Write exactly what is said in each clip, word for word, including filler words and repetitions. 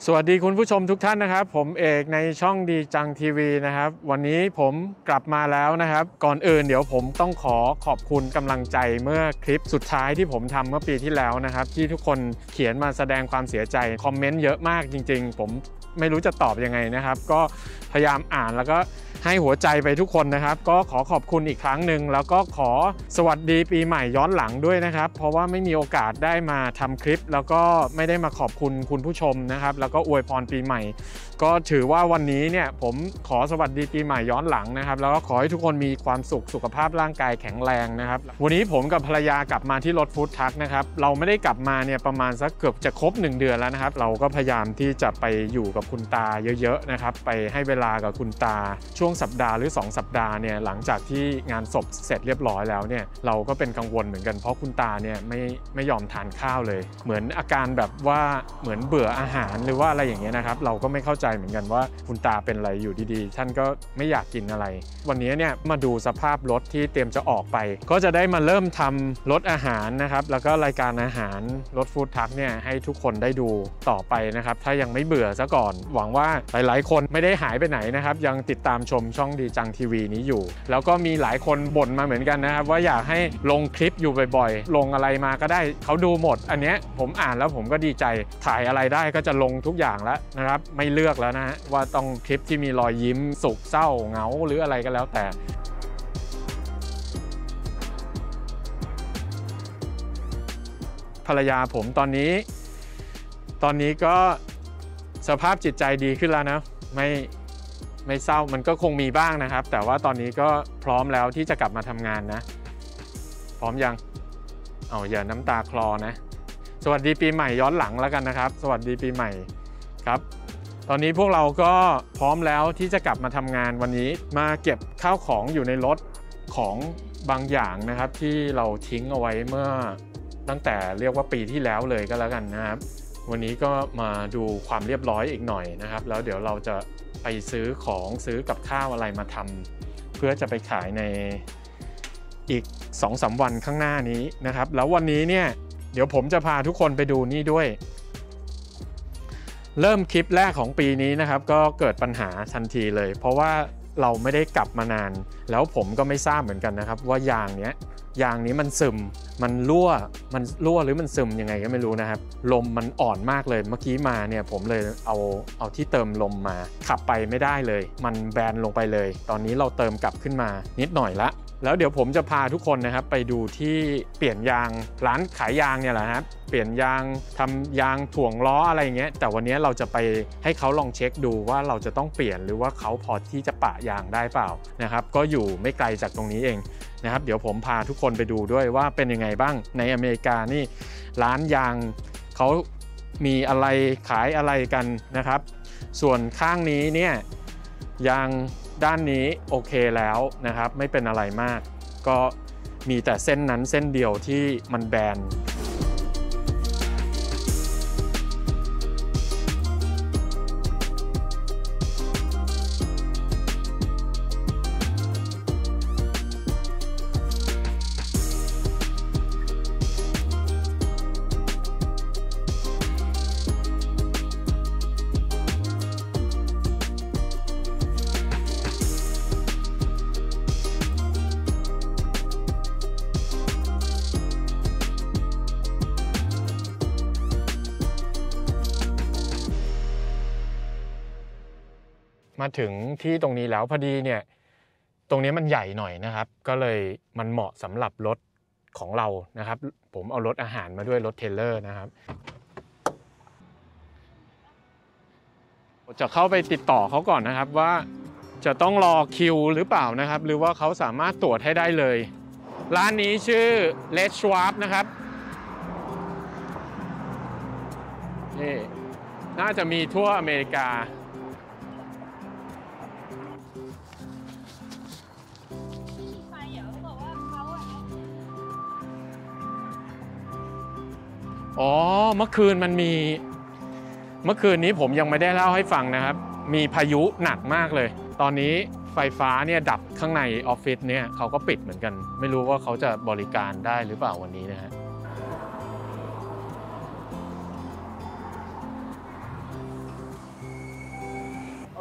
สวัสดีคุณผู้ชมทุกท่านนะครับผมเอกในช่องดีจังทีวีนะครับวันนี้ผมกลับมาแล้วนะครับก่อนอื่นเดี๋ยวผมต้องขอขอบคุณกำลังใจเมื่อคลิปสุดท้ายที่ผมทำเมื่อปีที่แล้วนะครับที่ทุกคนเขียนมาแสดงความเสียใจคอมเมนต์เยอะมากจริงๆผมไม่รู้จะตอบยังไงนะครับก็พยายามอ่านแล้วก็ให้หัวใจไปทุกคนนะครับก็ขอขอบคุณอีกครั้งหนึ่งแล้วก็ขอสวัสดีปีใหม่ย้อนหลังด้วยนะครับเพราะว่าไม่มีโอกาสได้มาทำคลิปแล้วก็ไม่ได้มาขอบคุณคุณผู้ชมนะครับแล้วก็อวยพรปีใหม่ก็ถือว่าวันนี้เนี่ยผมขอสวัสดีปีใหม่ย้อนหลังนะครับแล้วก็ขอให้ทุกคนมีความสุขสุขภาพร่างกายแข็งแรงนะครับวันนี้ผมกับภรรยากลับมาที่รถฟู้ดทรัคนะครับเราไม่ได้กลับมาเนี่ยประมาณสักเกือบจะครบหนึ่งเดือนแล้วนะครับเราก็พยายามที่จะไปอยู่กับคุณตาเยอะๆนะครับไปให้เวลากับคุณตาช่วงสัปดาห์หรือสองสัปดาห์เนี่ยหลังจากที่งานศพเสร็จเรียบร้อยแล้วเนี่ยเราก็เป็นกังวลเหมือนกันเพราะคุณตาเนี่ยไม่ไม่ยอมทานข้าวเลยเหมือนอาการแบบว่าเหมือนเบื่ออาหารหรือว่าอะไรอย่างเงี้ยนะครับเราก็ไม่เข้าใจเหมือนกันว่าคุณตาเป็นอะไรอยู่ดีๆท่านก็ไม่อยากกินอะไรวันนี้เนี่ยมาดูสภาพรถที่เตรียมจะออกไปก็จะได้มาเริ่มทำรถอาหารนะครับแล้วก็รายการอาหารรถฟู้ดทรัคเนี่ยให้ทุกคนได้ดูต่อไปนะครับถ้ายังไม่เบื่อซะก่อนหวังว่าหลายๆคนไม่ได้หายไปไหนนะครับยังติดตามชมช่องดีจังทีวีนี้อยู่แล้วก็มีหลายคนบ่นมาเหมือนกันนะครับว่าอยากให้ลงคลิปอยู่บ่อยๆลงอะไรมาก็ได้เขาดูหมดอันนี้ผมอ่านแล้วผมก็ดีใจถ่ายอะไรได้ก็จะลงทุกอย่างแล้วนะครับไม่เลือกแล้วนะฮะว่าต้องคลิปที่มีรอยยิ้มสุขเศร้าเหงาหรืออะไรก็แล้วแต่ภรรยาผมตอนนี้ตอนนี้ก็สภาพจิตใจดีขึ้นแล้วนะไม่ไม่เศร้ามันก็คงมีบ้างนะครับแต่ว่าตอนนี้ก็พร้อมแล้วที่จะกลับมาทำงานนะพร้อมยังเอาอย่าน้ำตาคลอนะสวัสดีปีใหม่ย้อนหลังแล้วกันนะครับสวัสดีปีใหม่ครับตอนนี้พวกเราก็พร้อมแล้วที่จะกลับมาทำงานวันนี้มาเก็บข้าวของอยู่ในรถของบางอย่างนะครับที่เราทิ้งเอาไว้เมื่อตั้งแต่เรียกว่าปีที่แล้วเลยก็แล้วกันนะครับวันนี้ก็มาดูความเรียบร้อยอีกหน่อยนะครับแล้วเดี๋ยวเราจะไปซื้อของซื้อกับข้าวอะไรมาทำเพื่อจะไปขายในอีก สองสาม วันข้างหน้านี้นะครับแล้ววันนี้เนี่ยเดี๋ยวผมจะพาทุกคนไปดูนี่ด้วยเริ่มคลิปแรกของปีนี้นะครับก็เกิดปัญหาทันทีเลยเพราะว่าเราไม่ได้กลับมานานแล้วผมก็ไม่ทราบเหมือนกันนะครับว่ายางเนี้ยยางนี้มันซึมมันรั่วมันรั่วหรือมันซึมยังไงก็ไม่รู้นะครับลมมันอ่อนมากเลยเมื่อกี้มาเนี่ยผมเลยเอาเอาที่เติมลมมาขับไปไม่ได้เลยมันแบนลงไปเลยตอนนี้เราเติมกลับขึ้นมานิดหน่อยละแล้วเดี๋ยวผมจะพาทุกคนนะครับไปดูที่เปลี่ยนยางร้านขายยางเนี่ยแหละครับเปลี่ยนยางทำยางถ่วงล้ออะไรอย่างเงี้ยแต่วันนี้เราจะไปให้เขาลองเช็คดูว่าเราจะต้องเปลี่ยนหรือว่าเขาพอที่จะปะยางได้เปล่านะครับก็อยู่ไม่ไกลจากตรงนี้เองนะครับเดี๋ยวผมพาทุกคนไปดูด้วยว่าเป็นยังไงบ้างในอเมริกานี่ร้านยางเขามีอะไรขายอะไรกันนะครับส่วนข้างนี้เนี่ยยางด้านนี้โอเคแล้วนะครับไม่เป็นอะไรมากก็มีแต่เส้นนั้นเส้นเดียวที่มันแบนมาถึงที่ตรงนี้แล้วพอดีเนี่ยตรงนี้มันใหญ่หน่อยนะครับก็เลยมันเหมาะสำหรับรถของเรานะครับผมเอารถอาหารมาด้วยรถเทรลเลอร์นะครับจะเข้าไปติดต่อเขาก่อนนะครับว่าจะต้องรอคิวหรือเปล่านะครับหรือว่าเขาสามารถตรวจให้ได้เลยร้านนี้ชื่อ Les Schwab นะครับนี่น่าจะมีทั่วอเมริกาอ๋อเมื่อคืนมันมีเมื่อคืนนี้ผมยังไม่ได้เล่าให้ฟังนะครับมีพายุหนักมากเลยตอนนี้ไฟฟ้าเนี่ยดับข้างในออฟฟิศเนี่ยเขาก็ปิดเหมือนกันไม่รู้ว่าเขาจะบริการได้หรือเปล่าวันนี้นะฮะ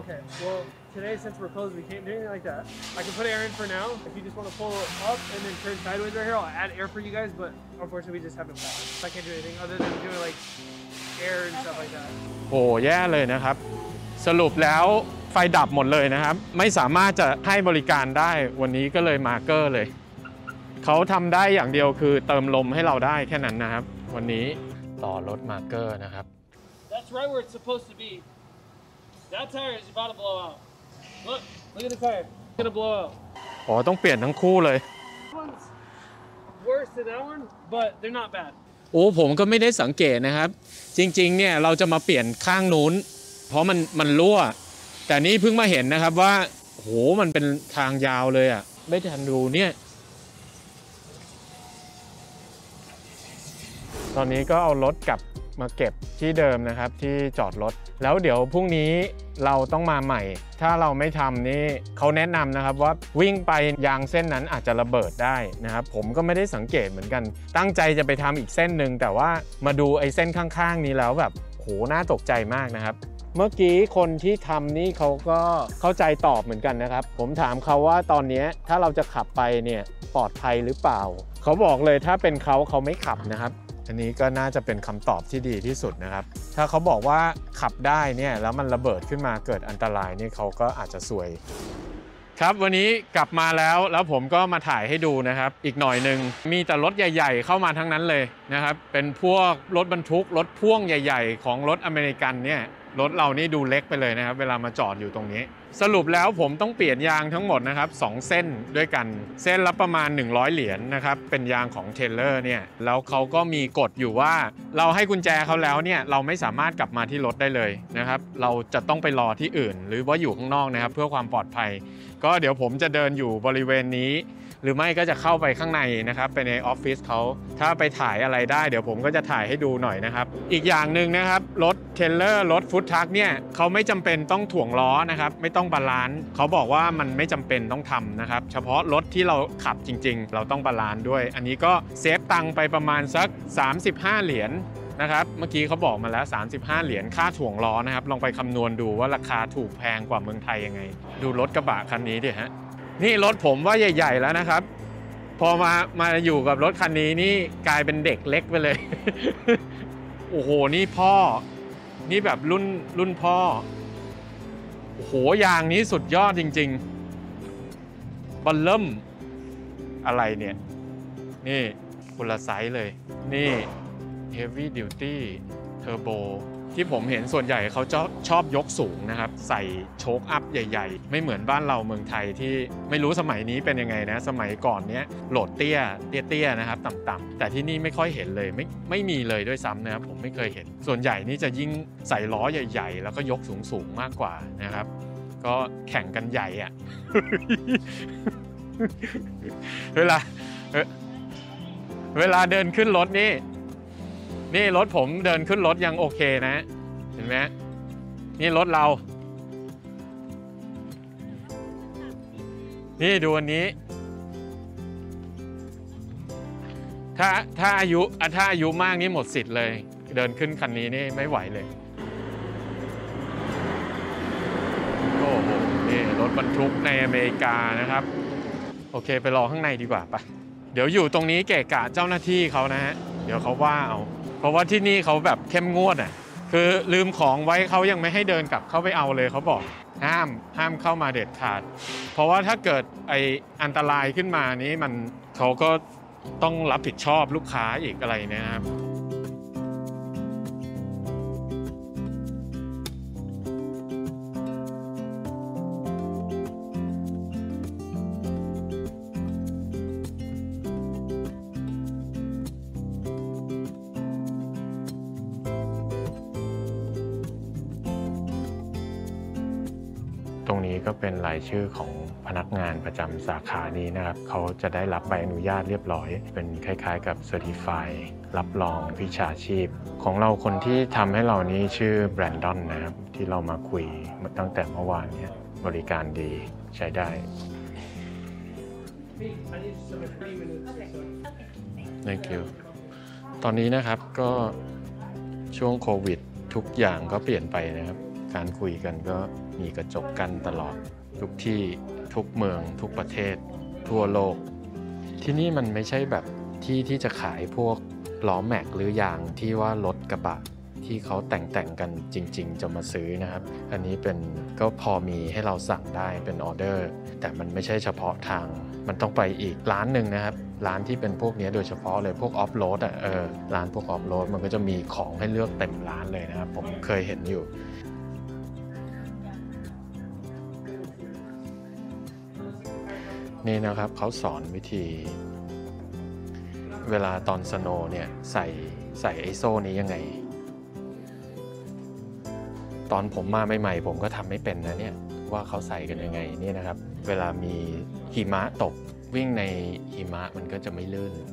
Okay. Well, today since we're closed, we can't do anything like that. I can put air in for now. If you just want to pull it up and then turn sideways right here, I'll add air for you guys. But unfortunately, we just have it balanced. So I can't do anything other than doing like air and stuff like that. โอ้แย่เลยนะครับสรุปแล้วไฟดับหมดเลยนะครับไม่สามารถจะให้บริการได้วันนี้ก็เลยมาเกอร์เลยเขาทำได้อย่างเดียวคือเติมลมให้เราได้แค่นั้นนะครับวันนี้ต่อรถมาเกอร์นะครับ That's right where it's supposed to be. That tire is about to blow out. Look, look at the tire. It's gonna blow out. อ๋อต้องเปลี่ยนทั้งคู่เลย This one's worse than that one, but they're not bad. โอ้ผมก็ไม่ได้สังเกตนะครับจริงๆเนี่ยเราจะมาเปลี่ยนข้างนู้นเพราะมันมันรั่วแต่นี่เพิ่งมาเห็นนะครับว่าโหมันเป็นทางยาวเลยอ่ะไม่ทันดูเนี่ยตอนนี้ก็เอารถกลับมาเก็บที่เดิมนะครับที่จอดรถแล้วเดี๋ยวพรุ่งนี้เราต้องมาใหม่ถ้าเราไม่ทำนี่เขาแนะนำนะครับว่าวิ่งไปยางเส้นนั้นอาจจะระเบิดได้นะครับผมก็ไม่ได้สังเกตเหมือนกันตั้งใจจะไปทำอีกเส้นหนึ่งแต่ว่ามาดูไอ้เส้นข้างๆนี้แล้วแบบโหน่าตกใจมากนะครับเมื่อกี้คนที่ทำนี่เขาก็เข้าใจตอบเหมือนกันนะครับผมถามเขาว่าตอนนี้ถ้าเราจะขับไปเนี่ยปลอดภัยหรือเปล่าเขาบอกเลยถ้าเป็นเขาเขาไม่ขับนะครับอันนี้ก็น่าจะเป็นคำตอบที่ดีที่สุดนะครับถ้าเขาบอกว่าขับได้เนี่ยแล้วมันระเบิดขึ้นมาเกิดอันตรายนี่เขาก็อาจจะซวยครับวันนี้กลับมาแล้วแล้วผมก็มาถ่ายให้ดูนะครับอีกหน่อยหนึ่งมีแต่รถใหญ่ๆเข้ามาทั้งนั้นเลยนะครับเป็นพวกรถบรรทุกรถพ่วงใหญ่ๆของรถอเมริกันเนี่ยรถเรานี่ดูเล็กไปเลยนะครับเวลามาจอดอยู่ตรงนี้สรุปแล้วผมต้องเปลี่ยนยางทั้งหมดนะครับสองเส้นด้วยกันเส้นละประมาณหนึ่งร้อยเหรียญ นะครับเป็นยางของเทเลอร์เนี่ยแล้วเขาก็มีกฎอยู่ว่าเราให้กุญแจเขาแล้วเนี่ยเราไม่สามารถกลับมาที่รถได้เลยนะครับเราจะต้องไปรอที่อื่นหรือว่าอยู่ข้างนอกนะครับเพื่อความปลอดภัยก็เดี๋ยวผมจะเดินอยู่บริเวณนี้หรือไม่ก็จะเข้าไปข้างในนะครับไปในออฟฟิศเขาถ้าไปถ่ายอะไรได้เดี๋ยวผมก็จะถ่ายให้ดูหน่อยนะครับอีกอย่างหนึ่งนะครับรถเทรลเลอร์รถฟู้ดทรัคเนี่ยเขาไม่จำเป็นต้องถ่วงล้อนะครับไม่ต้องบาลานซ์เขาบอกว่ามันไม่จำเป็นต้องทำนะครับเฉพาะรถที่เราขับจริงๆเราต้องบาลานซ์ด้วยอันนี้ก็เซฟตังค์ไปประมาณสักสามสิบห้าเหรียญนะครับเมื่อกี้เขาบอกมาแล้วสามสิบห้าเหรียญค่าถ่วงล้อนะครับลองไปคำนวณดูว่าราคาถูกแพงกว่าเมืองไทยยังไงดูรถกระบะคันนี้ดิฮะนี่รถผมว่าใหญ่ๆแล้วนะครับพอมามาอยู่กับรถคันนี้นี่กลายเป็นเด็กเล็กไปเลย โอ้โหนี่พ่อนี่แบบรุ่นรุ่นพ่อโอ้โหยางนี้สุดยอดจริงๆบัลเริ่มอะไรเนี่ยนี่คนละไซส์เลยนี่ Heavy Duty Turbo ที่ผมเห็นส่วนใหญ่เขาชอบชอบยกสูงนะครับใส่โชคอัพใหญ่ๆไม่เหมือนบ้านเราเมืองไทยที่ไม่รู้สมัยนี้เป็นยังไงนะสมัยก่อนเนี้ยโหลดเตี้ยเตี้ยๆนะครับต่ำๆแต่ที่นี่ไม่ค่อยเห็นเลยไม่ไม่มีเลยด้วยซ้ำนะครับผมไม่เคยเห็นส่วนใหญ่นี่จะยิ่งใส่ล้อใหญ่ๆแล้วก็ยกสูงๆมากกว่านะครับก็แข่งกันใหญ่อะ เวลาเวลาเดินขึ้นรถนี่นี่รถผมเดินขึ้นรถยังโอเคนะเห็นไหมนี่รถเรานี่ดูอันนี้ถ้าถ้าอายุถ้าอายุมากนี่หมดสิทธิ์เลยเดินขึ้นคันนี้นี่ไม่ไหวเลยโอ้โหนี่รถบรรทุกในอเมริกานะครับโอเคไปรอข้างในดีกว่าปะเดี๋ยวอยู่ตรงนี้เกะกะเจ้าหน้าที่เขานะฮะเดี๋ยวเขาว่าเอาเพราะว่าที่นี่เขาแบบเข้มงวดอ่ะคือลืมของไว้เขายังไม่ให้เดินกลับเข้าไปเอาเลยเขาบอกห้ามห้ามเข้ามาเด็ดขาดเพราะว่าถ้าเกิดไออันตรายขึ้นมานี้มันเขาก็ต้องรับผิดชอบลูกค้าอีกอะไรนะครับตรงนี้ก็เป็นรายชื่อของพนักงานประจำสาขานี้นะครับเขาจะได้รับใบอนุญาตเรียบร้อยเป็นคล้ายๆกับ Certify รับรองวิชาชีพของเราคนที่ทำให้เรานี้ชื่อแบรนดอนนะครับที่เรามาคุยตั้งแต่เมื่อวานนี้บริการดีใช้ได้ Thank you ตอนนี้นะครับก็ช่วงโควิดทุกอย่างก็เปลี่ยนไปนะครับการคุยกันก็มีกระจกกันตลอดทุกที่ทุกเมืองทุกประเทศทั่วโลกที่นี่มันไม่ใช่แบบที่ที่จะขายพวกล้อแม็กหรือยางที่ว่ารถกระบะที่เขาแต่งแต่งกันจริงๆจะมาซื้อนะครับอันนี้เป็นก็พอมีให้เราสั่งได้เป็นออเดอร์แต่มันไม่ใช่เฉพาะทางมันต้องไปอีกร้านหนึ่งนะครับร้านที่เป็นพวกนี้โดยเฉพาะเลยพวกออฟโรดอ่ะเออร้านพวกออฟโรดมันก็จะมีของให้เลือกเต็มร้านเลยนะครับผมเคยเห็นอยู่นี่นะครับเขาสอนวิธีเวลาตอนสโนว์เนี่ยใส่ใส่ไอโซ่นี้ยังไงตอนผมมาใหม่ๆผมก็ทำไม่เป็นนะเนี่ยว่าเขาใส่กันยังไงนี่นะครับเวลามีหิมะตกวิ่งในหิมะมันก็จะไม่ลื่น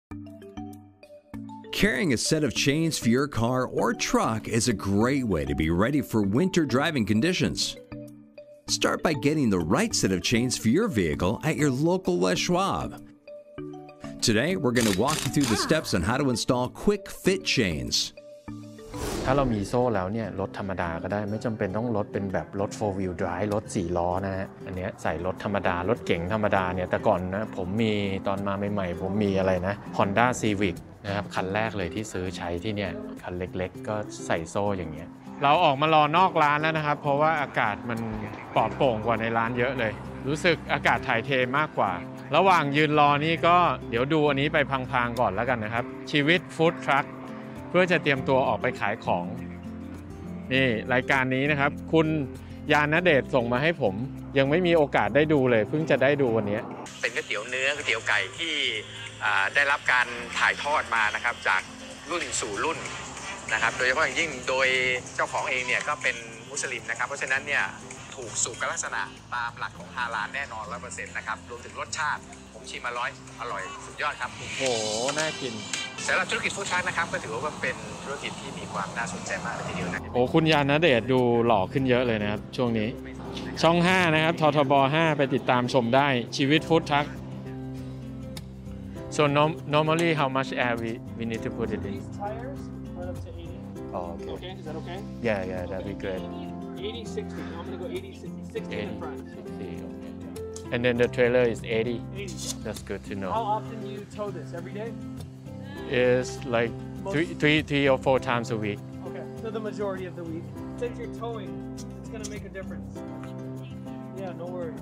Carrying a set of chains for your car or truck is a great way to be ready for winter driving conditions. Start by getting the right set of chains for your vehicle at your local Les Schwab. Today, we're going to walk you through the steps on how to install quick fit chains. ถ้าเรามีโซ่แล้วเนี่ยรถธรรมดาก็ได้ไม่จำเป็นต้องรถเป็นแบบรถ โฟร์ วีล drive รถสี่ล้อนะฮะอันนี้ใส่รถธรรมดารถเก๋งธรรมดาเนี่ยแต่ก่อนนะผมมีตอนมาใหม่ๆผมมีอะไรนะ Honda Civic นะครับคันแรกเลยที่ซื้อใช้ที่เนี่ยคันเล็กๆก็ใส่โซ่อย่างเงี้ยเราออกมารอนอกร้านแล้วนะครับเพราะว่าอากาศมันปลอดโปร่งกว่าในร้านเยอะเลยรู้สึกอากาศถ่ายเทมากกว่าระหว่างยืนรอนี่ก็เดี๋ยวดูอันนี้ไปพังๆก่อนแล้วกันนะครับชีวิตฟู้ดทรัคเพื่อจะเตรียมตัวออกไปขายของนี่รายการนี้นะครับคุณยาณเดชส่งมาให้ผมยังไม่มีโอกาสได้ดูเลยเพิ่งจะได้ดูวันนี้เป็นก๋วยเตี๋ยวเนื้อก๋วยเตี๋ยวไก่ที่ได้รับการถ่ายทอดมานะครับจากรุ่นสู่รุ่นนะครับโดยเฉพาะอย่างยิ่งโดยเจ้าของเองเนี่ยก็เป็นมุสลิมนะครับเพราะฉะนั้นเนี่ยถูกสุขลักษณะตามหลักของฮาลาลแน่นอน ร้อยเปอร์เซ็นต์ นะครับรวมถึงรสชาติผมชิมมาร้อยอร่อยสุดยอดครับโอ้โหน่ากินสำหรับธุรกิจฟู้ดทรัคนะครับก็ถือว่าเป็นธุรกิจที่มีความน่าสนใจมากเลยทีเดียวนะโอ้คุณยาณเดชดูหล่อขึ้นเยอะเลยนะครับช่วงนี้ช่องห้านะครับททบห้าไปติดตามชมได้ชีวิตฟู้ดทรัค so normally how much air we we need to put it in These tires run up to eighty. oh okay Okay, is that okay? yeah yeah that'd be great eighty, sixty. I'm gonna go eighty, sixty. sixty in the front. sixty okay and then the trailer is eighty eighty. that's good to know How often do you tow this? Every day? is like three three three or four times a week Okay, so the majority of the week. Since you're towing, it's gonna make a difference. Yeah, no worries.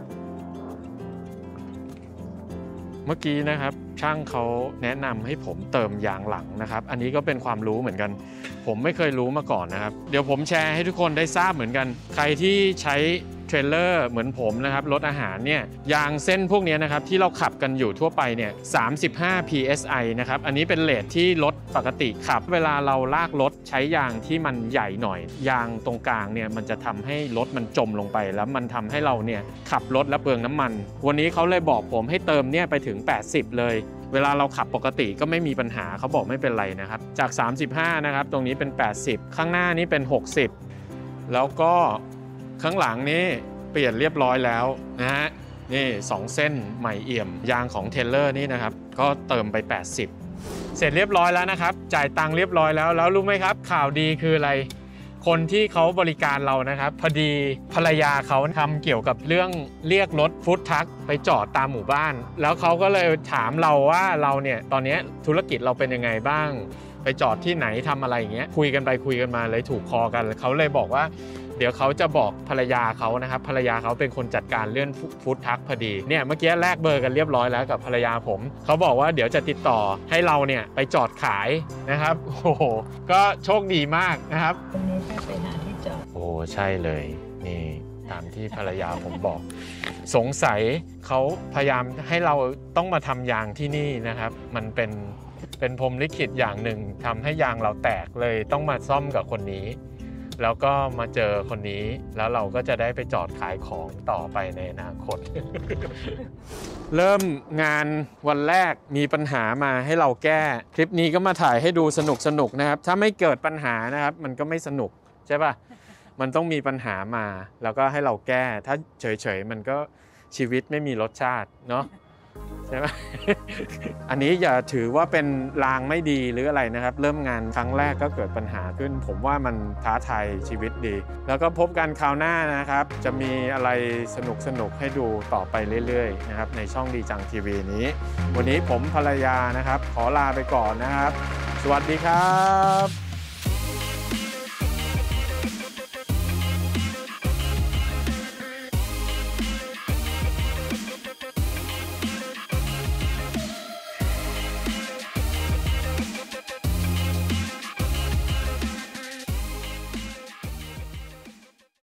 เมื่อกี้นะครับช่างเขาแนะนำให้ผมเติมยางหลังนะครับอันนี้ก็เป็นความรู้เหมือนกันผมไม่เคยรู้มาก่อนนะครับเดี๋ยวผมแชร์ให้ทุกคนได้ทราบเหมือนกันใครที่ใช้เทรลเลอร์เหมือนผมนะครับรถอาหารเนี่ยยางเส้นพวกนี้นะครับที่เราขับกันอยู่ทั่วไปเนี่ยสามสิบห้า พี เอส ไอ นะครับอันนี้เป็นเรทที่รถปกติขับเวลาเราลากรถใช้ยางที่มันใหญ่หน่อยยางตรงกลางเนี่ยมันจะทำให้รถมันจมลงไปแล้วมันทำให้เราเนี่ยขับรถและเปลืองน้ำมันวันนี้เขาเลยบอกผมให้เติมเนี่ยไปถึงแปดสิบเลยเวลาเราขับปกติก็ไม่มีปัญหาเขาบอกไม่เป็นไรนะครับจากสามสิบห้านะครับตรงนี้เป็นแปดสิบข้างหน้านี้เป็นหกสิบแล้วก็ข้างหลังนี้เปลี่ยนเรียบร้อยแล้วนะฮะนี่สองเส้นใหม่เอี่ยมยางของเทเลอร์นี่นะครับก็เติมไปแปดสิบเสร็จเรียบร้อยแล้วนะครับจ่ายตังค์เรียบร้อยแล้วแล้วรู้ไหมครับข่าวดีคืออะไรคนที่เขาบริการเรานะครับพอดีภรรยาเขาทำเกี่ยวกับเรื่องเรียกรถฟู้ดทรัคไปจอดตามหมู่บ้านแล้วเขาก็เลยถามเราว่าเราเนี่ยตอนนี้ธุรกิจเราเป็นยังไงบ้างไปจอดที่ไหนทำอะไรอย่างเงี้ยคุยกันไปคุยกันมาเลยถูกคอกันเขาเลยบอกว่าเดี๋ยวเขาจะบอกภรรยาเขานะครับภรรยาเขาเป็นคนจัดการเรื่องฟู้ดทรัคพอดีเนี่ยเมื่อกี้แลกเบอร์กันเรียบร้อยแล้วกับภรรยาผมเขาบอกว่าเดี๋ยวจะติดต่อให้เราเนี่ยไปจอดขายนะครับโอ้โหก็โชคดีมากนะครับวันนี้แค่ไปหาที่จอดโอ้ใช่เลยนี่ตามที่ภรรยาผมบอกสงสัยเขาพยายามให้เราต้องมาทำยางที่นี่นะครับมันเป็นเป็นพรหมลิขิตอย่างหนึ่งทำให้ยางเราแตกเลยต้องมาซ่อมกับคนนี้แล้วก็มาเจอคนนี้แล้วเราก็จะได้ไปจอดขายของต่อไปในอนาคต เริ่มงานวันแรกมีปัญหามาให้เราแก้คลิปนี้ก็มาถ่ายให้ดูสนุกสนุกนะครับถ้าไม่เกิดปัญหานะครับมันก็ไม่สนุกใช่ป่ะมันต้องมีปัญหามาแล้วก็ให้เราแก้ถ้าเฉยๆมันก็ชีวิตไม่มีรสชาติเนาะใช่ไหม อันนี้อย่าถือว่าเป็นลางไม่ดีหรืออะไรนะครับเริ่มงานครั้งแรกก็เกิดปัญหาขึ้นผมว่ามันท้าทายชีวิตดีแล้วก็พบกันคราวหน้านะครับจะมีอะไรสนุกสนุกให้ดูต่อไปเรื่อยๆนะครับในช่องดีจังทีวีนี้วันนี้ผมภรรยานะครับขอลาไปก่อนนะครับสวัสดีครับ